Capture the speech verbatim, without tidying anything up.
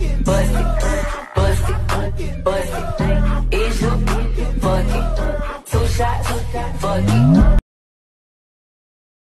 bust it, bust it, bust it. Is you fuck it? Two shots, fuck it.